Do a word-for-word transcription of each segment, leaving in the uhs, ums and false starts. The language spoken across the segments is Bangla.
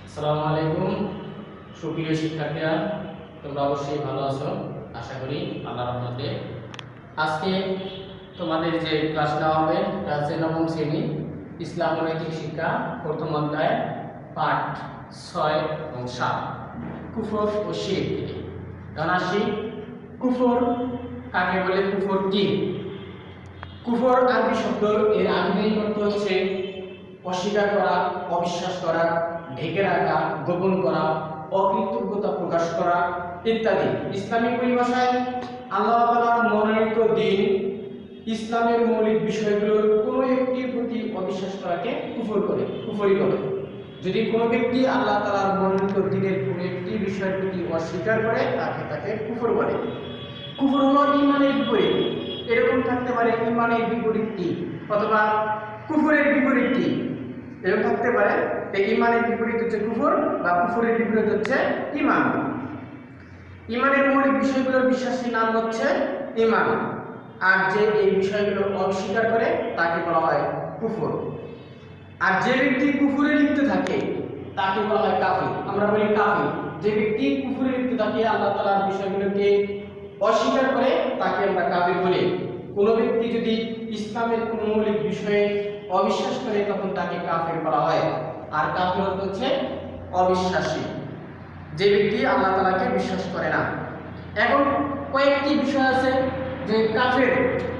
আসসালামু আলাইকুম সুপ্রিয় শিক্ষার্থীরা, তোমরা অবশ্যই ভালো আছো আশা করি আল্লাহর রহমতে। আজকে তোমাদের যে ক্লাস নেওয়া হবে তা হচ্ছে নবম শ্রেণী ইসলাম ও নৈতিক শিক্ষা প্রথম অধ্যায় পাঠ ছয় এবং সাত কুফর ও শিরক থেকে। এখন আসি, কুফর কাকে বলে, কুফর কি? কুফর আরবি শব্দ, এর আবিধানিক অর্থ হচ্ছে অস্বীকার করা, অবিশ্বাস করা, ঢেকে রাখা, গোপন করা, অকৃতজ্ঞতা প্রকাশ করা ইত্যাদি। ইসলামিক পরিভাষায় আল্লাহ তাআলার মনোনীত দিন ইসলামের মৌলিক বিষয়গুলোর কোনো একটির প্রতি অবিশ্বাস করাকে কুফর করে কুফরি বলে। যদি কোনো ব্যক্তি আল্লাহ তাআলার মনোনীত দিনের কোনো একটি বিষয়ের প্রতি অস্বীকার করে তাকে তাকে কুফর বলে। কুফর হলো ঈমানের বিপরীত। এরকম থাকতে পারে ঈমানের বিপরীতটি, অথবা কুফরের বিপরীতটি এরকম থাকতে পারে। এই ঈমানের বিপরীত হচ্ছে কুফর, বা কুফরের বিপরীত হচ্ছে ঈমান। ঈমানের মৌলিক বিষয়গুলোর বিশ্বাসের নাম হচ্ছে ঈমান, আর যে এই বিষয়গুলো অস্বীকার করে তাকে বলা হয় কুফর। আর যে ব্যক্তি কুফরে লিপ্ত থাকে তাকে বলা হয় কাফির। আমরা বলি কাফির। যে ব্যক্তি কুফরে লিপ্ত থাকে, আল্লাহ তাআলার বিষয়গুলোকে অস্বীকার করে, তাকে আমরা কাফির বলি। কোনো ব্যক্তি যদি ইসলামের কোনো মৌলিক বিষয়ে অবিশ্বাস করে তখন তাকে কাফির বলা হয়। আর কাফির অর্থ হচ্ছে অবিশ্বাসী, যে ব্যক্তি আল্লাহ তাআলাকে বিশ্বাস করে না। এখন কয়েকটি বিষয় আছে যে কাফের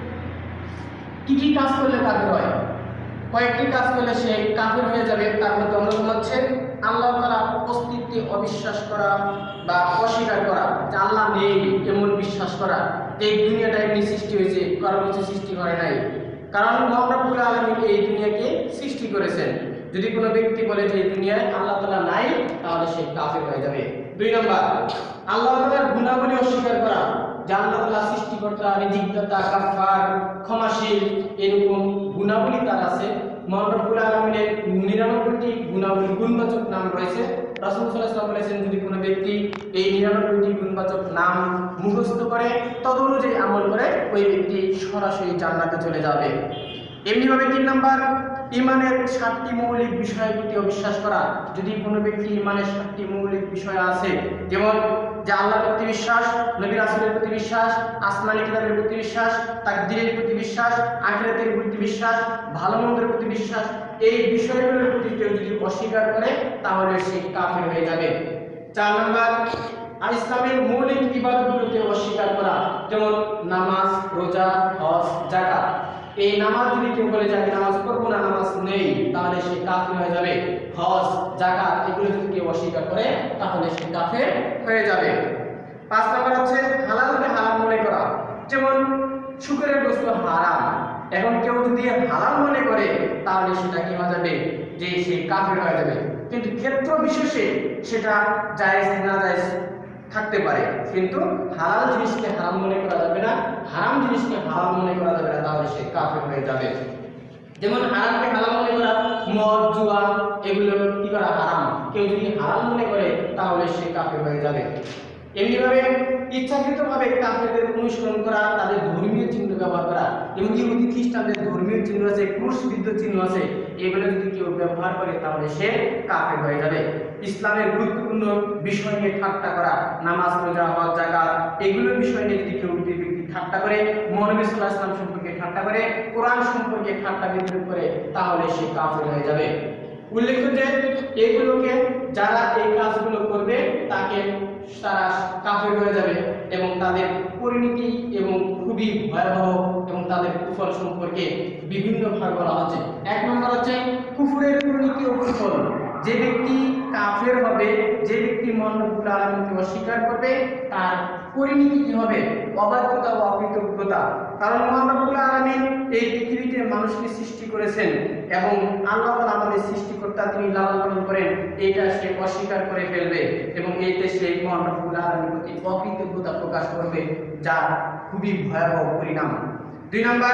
কি কি কাজ করলে কাফের হয়। কয়েকটি কাজ করলে সে কাফের হয়ে যাবে। তার মধ্যে অন্যতম হচ্ছে আল্লাহ তাআলার অস্তিত্বে অবিশ্বাস করা বা অস্বীকার করা, যে আল্লাহ নেই এমন বিশ্বাস করা। এই দুনিয়াটা এমনি সৃষ্টি হয়েছে, কারো কিছু সৃষ্টি হয় নাই, কারণ মহান রব্বুল আলামিন এই দুনিয়াকে সৃষ্টি করেছেন। যদি কোনো ব্যক্তি বলে যে এই দুনিয়ায় আল্লাহ তাআলা নাই, তাহলে সে কাফের হয়ে যাবে। দুই নাম্বার, আল্লাহ তাআলার গুণাবলী অস্বীকার করা, যে আল্লাহ তাআলা সৃষ্টিকর্তা, রিজিকদাতা, গাফফার, ক্ষমাশীল, এরকম গুণাবলী তার আছে। মহান রব্বুল আলামিনের নিরানব্বইটি গুণাবলী গুণবাচক নাম রয়েছে। রাসূল সাল্লাল্লাহু আলাইহি ওয়াসাল্লাম বলেছেন, যদি কোনো ব্যক্তি এই নিরানব্বইটি গুণবাচক নাম মুখস্থ করে, তদনুযায়ী আমল করে, ওই ব্যক্তি সরাসরি জান্নাতে চলে যাবে। এমনিভাবে তিন নাম্বার, ঈমানের সাতটি মৌলিক বিষয়ের প্রতি অবিশ্বাস করা। যদি কোনো ব্যক্তি ঈমানের সাতটি মৌলিক বিষয় আছে, যেমন যে আল্লাহর প্রতি বিশ্বাস, নবী রাসূলের প্রতি বিশ্বাস, আসমানী কিতাবের প্রতি বিশ্বাস, তাকদীরের প্রতি বিশ্বাস, আখিরাতের প্রতি বিশ্বাস, ভালো মন্দের প্রতি বিশ্বাস, এই বিষয়গুলোর প্রতি কেউ যদি অস্বীকার করে তাহলে সে কাফের হয়ে যাবে। চার নাম্বার, আর ইসলামের মৌলিক ইবাদতগুলোকে অস্বীকার করা, যেমন নামাজ, রোজা, হজ, যাকাত। এই নামাজ যদি কেউ বলে যে আমি নামাজ পড়বো না, নামাজ নেই, তাহলে সে কাফের হয়ে যাবে। হজ, যাকাত এগুলো যদি কেউ অস্বীকার করে তাহলে সে কাফের হয়ে যাবে। পাঁচ নাম্বার হচ্ছে হালালকে হারাম মনে করা, যেমন শুকরের গোশত হারাম, এখন কেউ যদি হালাল মনে করে তাহলে সেটা কি হয়ে যাবে, যে সে কাফের হয়ে যাবে। কিন্তু ক্ষেত্র বিশেষে সেটা জায়েজ না জায়েজ থাকতে পারে, কিন্তু হালাল জিনিসকে হারাম মনে করা যাবে না, হারাম জিনিসকে হালাল মনে করা যাবে না, তাহলে সে কাফের হয়ে যাবে। যেমন হারামকে হালাল মনে করা, মদ, জুয়া এগুলো কি করা হারাম, কেউ যদি হারাম মনে করে তাহলে সে কাফের হয়ে যাবে। এমনিভাবে ইচ্ছাকৃতভাবে কাফেরদের অনুসরণ করা, তাদের ধর্মীয় চিহ্ন ব্যবহার করা, এবং ইহুদি খ্রিস্টানদের ধর্মীয় চিহ্ন আছে, ক্রুশবিদ্ধ চিহ্ন আছে, এগুলো যদি কেউ ব্যবহার করে তাহলে সে কাফের হয়ে যাবে। ইসলামের গুরুত্বপূর্ণ বিষয় নিয়ে ঠাট্টা করা, নামাজ, রোজা, হজ, যাকাত এগুলোর বিষয় নিয়ে যদি কেউ ব্যক্তি ঠাট্টা করে, নবী সাল্লাল্লাহু আলাইহি ওয়াসাল্লাম সম্পর্কে ঠাট্টা করে, কোরআন সম্পর্কে ঠাট্টা বিদ্রুপ করে, তাহলে সে কাফের হয়ে যাবে। উল্লেখ্য যে এগুলোকে যারা এই কাজগুলো করবে তাকে তারা কাফের হয়ে যাবে, এবং তাদের পরিণতি এবং খুবই ভয়াবহ, এবং তাদের কুফর সম্পর্কে বিভিন্ন ভাগ বলা হচ্ছে। এক নম্বর হচ্ছে কুফরের পরিণতি ও কুফর। যে ব্যক্তি কাফের হবে, যে ব্যক্তি মহান রব্বুল আলামিনকে অস্বীকার করবে, তার পরিণতি কি হবে? অবাধ্যতা ও অকৃতজ্ঞতা। কারণ মহান রব্বুল আলামিন এই পৃথিবীতে মানুষকে সৃষ্টি করেছেন, এবং আল্লাহ তাআলা আমাদের সৃষ্টিকর্তা, তিনি লালন পালন করেন, এটা সে অস্বীকার করে ফেলবে, এবং এইতে সে মহান রব্বুল আলামিনের প্রতি অকৃতজ্ঞতা প্রকাশ করবে, যা খুবই ভয়াবহ পরিণাম। দুই নম্বর,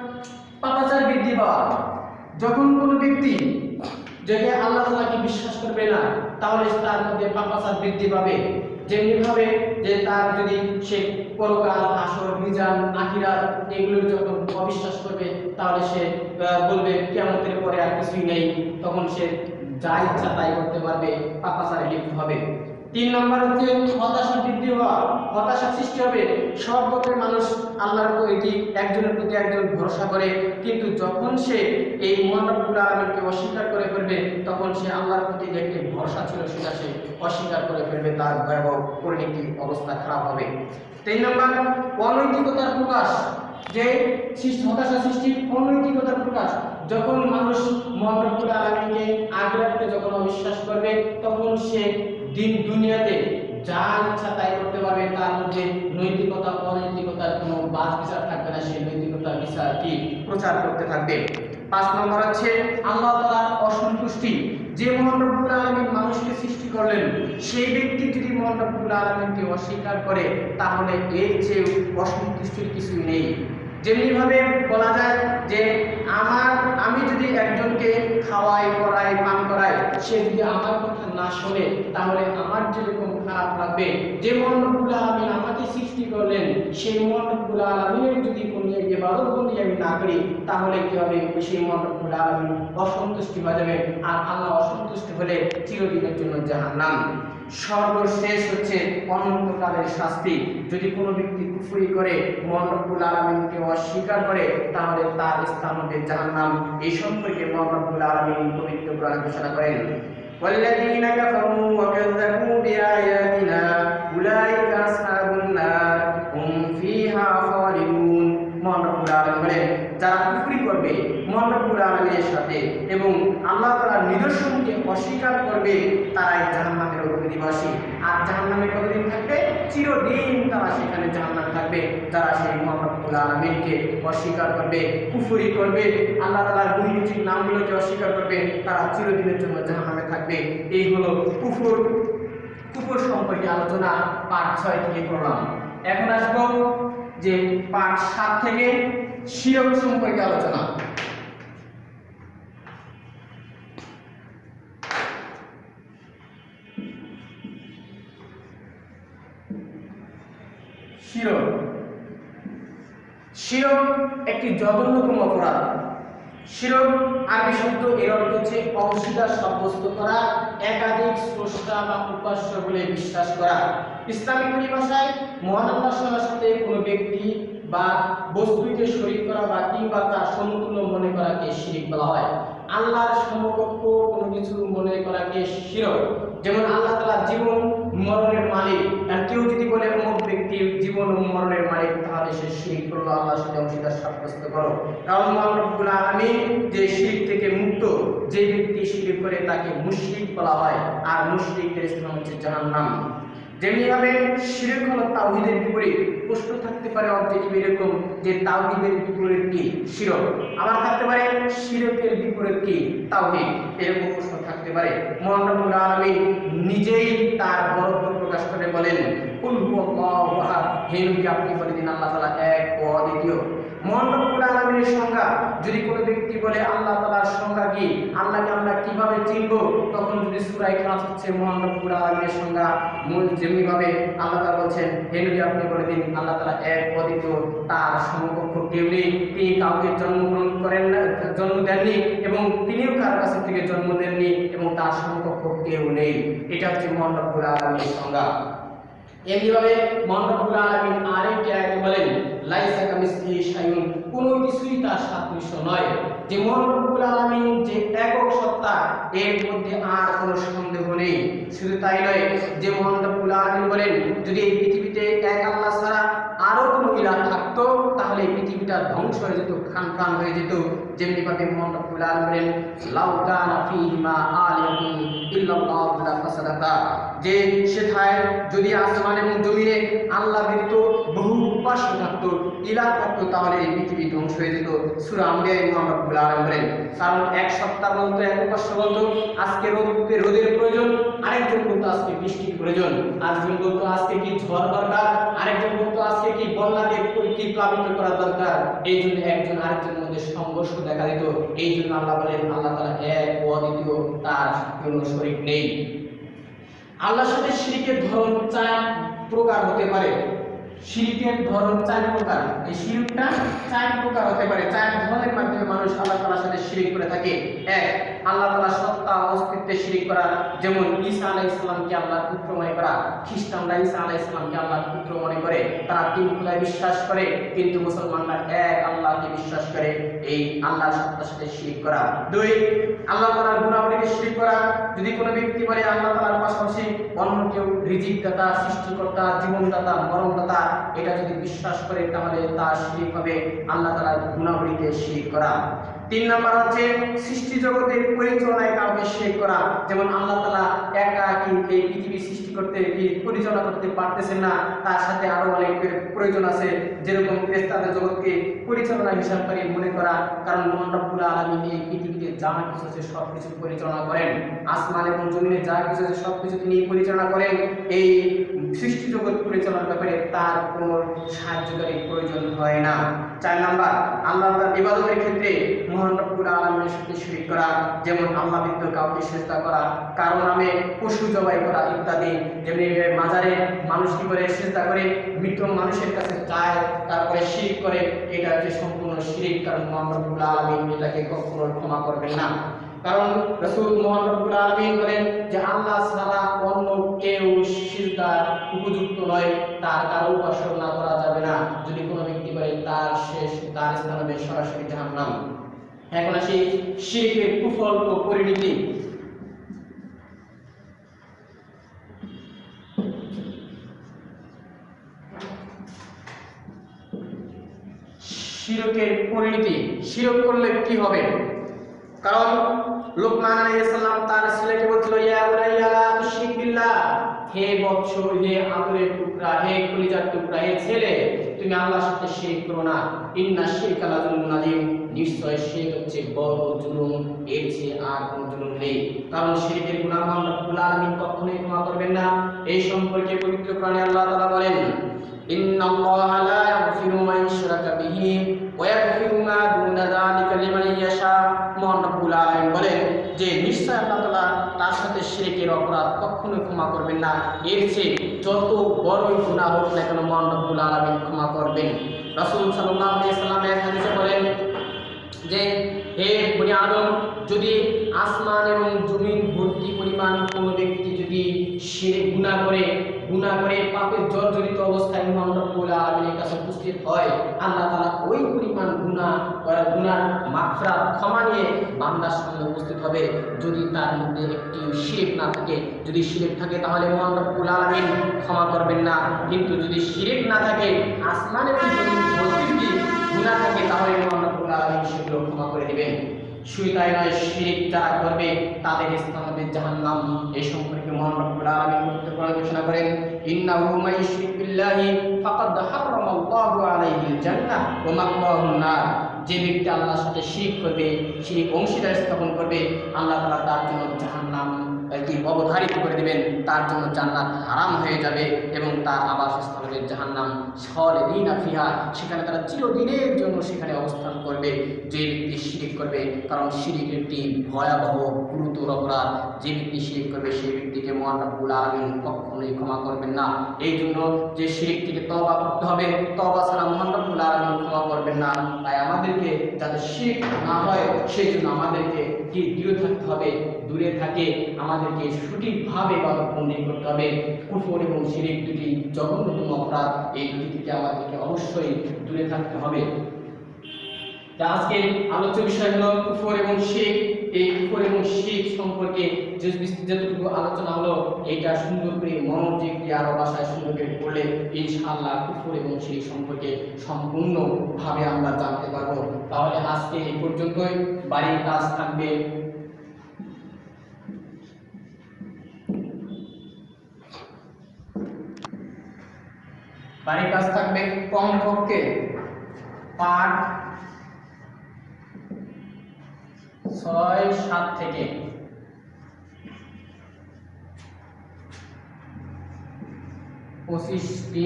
পাপাচার বৃদ্ধি পাওয়া। যখন কোনো ব্যক্তি যদি আল্লাহ তাআলাকে বিশ্বাস করবে না, তাহলে তার মধ্যে পাপাচার বৃদ্ধি পাবে। যেমনিভাবে যে তার যদি সে পরকাল, হাসর, মিজান, আখিরাত এগুলোর যখন অবিশ্বাস করবে, তাহলে সে বলবে কিয়ামতের পরে আর কিছুই নেই, তখন সে যা ইচ্ছা তাই করতে পারবে, পাপাচারে লিপ্ত হবে। তিন নম্বর হচ্ছে হতাশা বৃদ্ধি হওয়া, হতাশা সৃষ্টি হবে। সব পথে মানুষ আল্লাহর উপর এটি একজনের প্রতি একজন ভরসা করে, কিন্তু যখন সে এই মহান রব্বুল আলামিনকে অস্বীকার করে ফেলবে, তখন সে আল্লাহর প্রতি যে একটি ভরসা ছিল সেটা সে অস্বীকার করে ফেলবে, তার ভয়াবহ পরিণতি অবস্থা খারাপ হবে। তিন নম্বর অনৈতিকতার প্রকাশ, যে হতাশা সৃষ্টি অনৈতিকতার প্রকাশ। যখন মানুষ মহান রব্বুল আলামিনকে আখিরাতে যখন অবিশ্বাস করবে, তখন সে দিন দুনিয়াতে যা ইচ্ছা তাই করতে পারবে, তার মধ্যে নৈতিকতা অনৈতিকতার কোনো বাদ বিচার থাকবে না, সেই নৈতিকতার বিচারটি প্রচার করতে থাকবে। পাঁচ নম্বর হচ্ছে আল্লাহ তাআলার অসন্তুষ্টি। যে মহান রব্বুল আলামিন মানুষকে সৃষ্টি করলেন, সেই ব্যক্তি যদি মহান রব্বুল আলামিনকে অস্বীকার করে, তাহলে এর চেয়ে অসন্তুষ্টির কিছুই নেই। যেমনি ভাবে বলা যায় যে আমার আমি যদি একজনকে খাওয়াই, পড়াই, পান করাই, সে যদি আমার কথা না শোনে, তাহলে আমার যেরকম খারাপ লাগবে। যে মহান রব্বুল আলামিন আমাকে সৃষ্টি করলেন, সেই মহান রব্বুল আলামিনের যদি কোনো ইবাদত বন্দি আমি না করি, তাহলে কি হবে? সেই মহান রব্বুল আলামিন অসন্তুষ্টি হয়ে যাবে, আর আল্লাহ অসন্তুষ্ট হলে চিরদিনের জন্য জাহান্নাম। সর্বশেষ হচ্ছে অনন্তকালের শাস্তি। যদি কোনো ব্যক্তি কুফরি করে, মহান রব্বুল আলামিনকে অস্বীকার করে, তাহলে তার স্থান হবে জাহান্নাম। এই সম্পর্কে মহান রব্বুল আলামিন পবিত্র কোরআনে ঘোষণা করেন, والذين كفروا وكذبوا بآياتنا أولئك أصحاب النار هم فيها خالدون। মহান রব্বুল আলামিন বলেন, যারা কুফরি করবে মহান রব্বুল আলামিনের সাথে এবং আল্লাহ তাআলার নিদর্শনকে অস্বীকার করবে, তারাই জাহান্নামের অধিবাসী। আর জাহান্নামে কতদিন থাকবে? চিরদিন তারা সেখানে জাহান্নামে থাকবে। যারা সেই মহান রব্বুল আলামিনকে অস্বীকার করবে, কুফরি করবে, আল্লাহ তাআলার গুণবাচক নামগুলোকে অস্বীকার করবে, তারা চিরদিনের জন্য জাহান্নামে থাকবে। এই হলো কুফর কুফর সম্পর্কে আলোচনা পাঠ ছয় থেকে করলাম। এখন আসবো যে পাঠ সাত থেকে শিরক সম্পর্কে আলোচনা। শিরক শিরক একটি জঘন্যতম অপরাধ। শিরক আরবি শব্দ, এর অর্থ হচ্ছে অংশীদার সাব্যস্ত করা, একাধিক স্রষ্টা বা উপাস্য বলে বিশ্বাস করা। ইসলামিক পরিভাষায় মহান আল্লাহর সাথে কোনো ব্যক্তি বা বস্তুকে শরীক করা বা কিংবা তার সমতুল্য মনে করাকে শিরক বলা হয়। আল্লাহর সমকক্ষ কোনো কিছু মনে করাকে শিরক। যেমন আল্লাহ তাআলা জীবন মরণের মালিক, আর কেউ যদি বলে অমুক ব্যক্তির জীবন ও মরণের মালিক, তাহলে সে শিরক করলো, আল্লাহর সাথে অংশীদার সাব্যস্ত করো। কারণ মহান রব্বুল আলামিন যে শিরক থেকে মুক্ত, যে ব্যক্তি শিরক করে তাকে মুশরিক বলা হয়, আর মুশরিকের স্থান হচ্ছে জাহান্নাম। যেমনিভাবে শিরক হলো তাওহীদের বিপরীত। প্রশ্ন থাকতে পারে অবজেক্টিভ এরকম যে তাওহীদের বিপরীত কি? শিরক। আবার থাকতে পারে শিরকের বিপরীত কি? তাওহীদ। এরকম প্রশ্ন থাকতে পারে। মহান রব্বুল আলামিন নিজেই তার বরত্ব প্রকাশ করে বলেন, কুল হুয়াল্লাহু আহাদ, হে নবী আপনি বলে দিন আল্লাহ তাআলা এক ও অদ্বিতীয়। মহান রব্বুল আলামিনের সংজ্ঞা, যদি কোনো ব্যক্তি বলে আল্লাহ তাআলার সংজ্ঞা কি, আল্লাহকে আমরা কিভাবে চিনব, তখন যদি সূরা ইখলাস হচ্ছে মহান রব্বুল আলামিনের সংজ্ঞা, মূল যেমনি ভাবে আল্লাহ তাআলা বলেন, হে নবী আপনি বলে দিন আল্লাহ তাআলা এক অদ্বিতীয়, তার সমকক্ষ কেউ নেই, তিনি কাউকে জন্মগ্রহণ করেন না, জন্ম দেননি, এবং তিনিও কার কাছ থেকে জন্ম দেননি, এবং তার সমকক্ষ কেউ নেই। এটা হচ্ছে মহান রব্বুল আলামিনের সংজ্ঞা। এমনিভাবে মহান রব্বুল আলামিন আরেকটি আয়াতে বলেন, লাইসা কামিসলিহি শাইউন, কোনো কিছুই তার সাদৃশ্য নয়। যে মহান রব্বুল আলামিন যে একক সত্তা, এর মধ্যে আর কোনো সন্দেহ নেই। শুধু তাই নয়, যে মহান রব্বুল আলামিন বলেন, যদি এই পৃথিবীতে এক আল্লাহ ছাড়া আরো কোনো ইলাহ থাকতো, তাহলে এই পৃথিবীটা ধ্বংস হয়ে যেত, খানখান হয়ে যেত। যেমনি ভাবে মহান রব্বুল আলামিন বলেন, লাউ কানা ফীহিমা আলিয়াতুন ইল্লাল্লাহু লাফাসাদাতা, যে সেথায় যদি আসমান এবং জমিনে আল্লাহ ব্যতীত বহু উপাস্য থাকতো, ইলাহ থাকতো, তাহলে এই পৃথিবী ধ্বংস হয়ে যেত। সূরা আম্বিয়ায় মহান রব্বুল আলামিন বলেন, কারণ এক সত্তা বলতো, এক উপাস্য বলতো আজকে রোদে রোদের প্রয়োজন, আরেকজন বলতো আজকে বৃষ্টির প্রয়োজন, আরেকজন বলতো আজকে কি ঝড় দরকার, আরেকজন বলতো আজকে কি বন্যা দিয়ে কি প্লাবিত করা দরকার। এই জন্য একজন আরেকজনের মধ্যে সংঘর্ষ দেখা দিত। এই জন্য আল্লাহ বলেন আল্লাহ তাআলা এক ও অদ্বিতীয়, তার কোনো শরীক নেই। আল্লাহর সাথে শিরকের ধরন চার প্রকার হতে পারে। শিরকের ধরন চার প্রকার। এই শিরকটা চার প্রকার হতে পারে, চার ধরনের মাধ্যমে মানুষ আল্লাহ তাআলার সাথে শিরক করে থাকে। এক, আল্লাহ তাআলার সত্তা অস্তিত্বে শিরক করা, যেমন ঈসা আলাইহিস সালামকে আল্লাহর পুত্র মনে করা। খ্রিস্টানরা ঈসা আলাইহিস সালামকে আল্লাহর পুত্র মনে করে, তারা তিন খোদায় বিশ্বাস করে, কিন্তু মুসলমানরা এক আল্লাহকে বিশ্বাস করে। এই আল্লাহর সত্তার সাথে শিরক করা। দুই, আল্লাহ তাআলার গুণাবলীকে শিরক করা। যদি কোনো ব্যক্তি বলে আল্লাহ তাআলার পাশাপাশি অন্য কেউ রিজিকদাতা, সৃষ্টিকর্তা, জীবনদাতা, মরণদাতা, এটা যদি বিশ্বাস করে তাহলে তার শিরক হবে আল্লাহ তাআলার গুণাবলীকে শিরক করা। তিন নাম্বার হচ্ছে সৃষ্টি জগতের পরিচালনায় কাউকে শিরক করা, যেমন আল্লাহ তাআলা একা কি এই পৃথিবী সৃষ্টি করতে কি পরিচালনা করতে পারতেছেন না, তার সাথে আরো অনেকের প্রয়োজন আছে, যেরকম ফেরেশতাদের জগৎকে পরিচালনা হিসাবকারী মনে করা, কারণ মহান রব্বুল আলামিন এই পৃথিবীতে যা কিছু আছে সবকিছু পরিচালনা করেন, আসমান এবং জমিনে যা কিছু আছে সবকিছু তিনি পরিচালনা করেন। এই সৃষ্টি জগৎ পরিচালনার ব্যাপারে তার কোনো সাহায্যকারী প্রয়োজন হয় না। চার নাম্বার, আল্লাহ তাআলার ইবাদতের ক্ষেত্রে মহান রব্বুল আলামিনের সাথে শিরক করা, যেমন আল্লাহ ব্যতীত কাউকে সিজদা করা, কারো নামে পশু জবাই করা ইত্যাদি। যেমনি মাজারে মানুষ কি করে সিজদা করে, মৃত মানুষের কাছে যায়, তারপরে শিরক করে, এটা হচ্ছে সম্পূর্ণ শিরক, কারণ মহান রব্বুল আলামিন এটাকে কখনো ক্ষমা করবেন না। কারণ রাসূল মহান রব্বুল আলামিন বলেন যে আল্লাহ ছাড়া অন্য কেউ সিজদার উপযুক্ত নয়, তার কারো উপাসনা করা যাবে না। যদি কোনো ব্যক্তি করে তার শেষ তার স্থান হবে সরাসরি জাহান্নাম। এখন আসি শিরকের কুফল ও পরিণতি। শিরকের পরিণতি, শিরক করলে কি হবে? কারণ লোকমান আলাইহিস সালাম তার ছেলেকে বলছিল, ইয়া বুনাইয়া লা তুশরিক বিল্লাহ, হে বৎস, হে আদরের টুকরা, হে কলিজার টুকরা, হে ছেলে, তুমি আল্লাহর সাথে শিরক করো না। ইন্না শিরকা লা যুলমুন আযীম, নিশ্চয় শিরক হচ্ছে বড় জুলুম, এর চেয়ে আর কোনো জুলুম নেই। কারণ শিরকের গুনাহ মহান রব্বুল আলামিন কখনোই ক্ষমা করবেন না। এই সম্পর্কে পবিত্র কোরআনে আল্লাহ তাআলা বলেন, ইন্নাল্লাহা লা ইয়াগফিরু মান ইউশরাকা বিহি ওয়া ইয়াগফিরু মা দুনা যালিকা লিমান ইয়াশা। মহান রব্বুল আলামিন বলেন যে নিশ্চয় আল্লাহ তাআলা তার সাথে শিরকের অপরাধ কখনোই ক্ষমা করবেন না, এর চেয়ে যত বড়ই গুনাহ হোক না কেন মহান রব্বুল আলামিন ক্ষমা করবেন। রাসূল সাল্লাল্লাহু আলাইহি ওয়াসাল্লাম এক হাদিসে বলেন যে হে বনি আদম, যদি আসমান এবং জমিন ভর্তি পরিমাণ কোনো ব্যক্তি যদি শিরক গুনাহ করে গুনাহ করে পাপের জর্জরিত অবস্থায় মহান রব্বুল আলামিনের কাছে উপস্থিত হয়, আল্লাহ তাআলা ওই পরিমাণ গুনাহ করা গুনার মাগফিরাত ক্ষমা নিয়ে বান্দার সামনে উপস্থিত হবে। যদি তার মধ্যে একটি শিরক না থাকে, যদি শিরক থাকে তাহলে মহান রব্বুল আলামিন ক্ষমা করবেন না, কিন্তু যদি শিরক না থাকে, আসমান এবং জমিন ভর্তি যদি গুনাহ থাকে, তাহলে মহান রব্বুল আলামিন সেগুলো ক্ষমা করে দিবেন। শুধু তাই নয়, শিরক যারা করবে তাদের স্থান হবে জাহান্নাম। এই সম্পর্কে মহান রব্বুল আলামিন পবিত্র কোরআনে ঘোষণা করেন, ইন্নাহু মান ইউশরিক বিল্লাহি ফাকাদ হারামাল্লাহু আলাইহিল জান্নাহ ওয়া মাওয়াহুন নার। যে ব্যক্তি আল্লাহর সাথে শিরক করবে, শিরক অংশীদার স্থাপন করবে, আল্লাহ তাআলা তার জন্য জাহান্নাম কি অবধারিত করে দিবেন, তার জন্য জান্নাত হারাম হয়ে যাবে এবং তার আবাসস্থল হবে জাহান্নাম। খালিদিনা ফিহা, সেখানে তারা চিরদিনের জন্য সেখানে অবস্থান করবে। যে ব্যক্তি শিরক করবে, কারণ শিরক একটি ভয়াবহ গুরুতর অপরাধ, যে ব্যক্তি শিরক করবে সেই ব্যক্তিকে মহান রব্বুল আলামিন কখনোই ক্ষমা করবেন না। এই জন্য যে শিরক থেকে তওবা করতে হবে, তওবা ছাড়া মহান রব্বুল আলামিন ক্ষমা করবেন না। তাই আমাদেরকে যাতে শিরক না হয় সেই জন্য আমাদেরকে কি দূরে থাকতে হবে, দূরে থাকে আমাদেরকে সঠিকভাবে ইবাদত বন্দেগী করতে হবে। কুফর এবং শিরক দুটি জঘন্যতম অপরাধ, এই দুটি থেকে আমাদেরকে অবশ্যই দূরে থাকতে হবে। তা আজকে আলোচ্য বিষয় হলো কুফর এবং শিরক। এই কুফর এবং শিরক সম্পর্কে যে যতটুকু আলোচনা হলো, এইটা সুন্দর করে মনোযোগ দিয়ে আরো ভাষায় সুন্দর করে পড়লে ইনশাআল্লাহ কুফর এবং শিরক সম্পর্কে সম্পূর্ণভাবে আমরা জানতে পারবো। তাহলে আজকে এই পর্যন্তই। বাড়ির কাজ থাকবে, বাড়ির কাজ থাকবে কমপক্ষে পাঠ ছয় সাত থেকে পঁচিশটি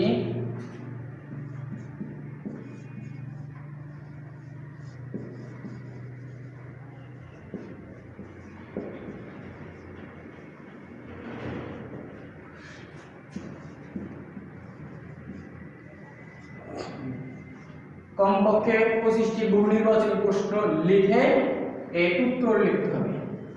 কমপক্ষে পঁচিশটি বহু নির্বাচনী প্রশ্ন লিখে এর উত্তর লিখতে হবে।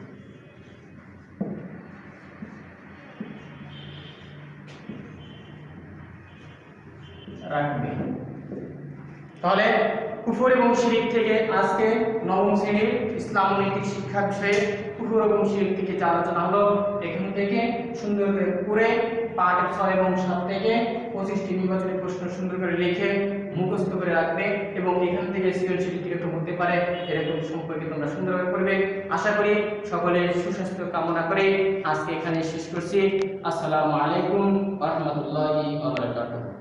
রাখবে। তাহলে কুফর এবং শিরক থেকে আজকে নবম শ্রেণীর ইসলাম ও নৈতিক শিক্ষা বিষয়ে কুফর এবং শিরক থেকে যে আলোচনা হলো, এখান থেকে সুন্দর করে পড়ে পাঠ ছয় এবং সাত থেকে পঁচিশটি নির্বাচনী প্রশ্ন সুন্দর করে লিখে মুখস্থ করে রাখবে এবং এখান থেকে সৃজনশীল কিরকম হতে পারে এরকম সম্পর্কে তোমরা সুন্দরভাবে পড়বে। আশা করি সকলের সুস্বাস্থ্য কামনা করে আজকে এখানে শেষ করছি। আসসালামু আলাইকুম ওয়া রাহমাতুল্লাহি ওয়া বারাকাতুহু।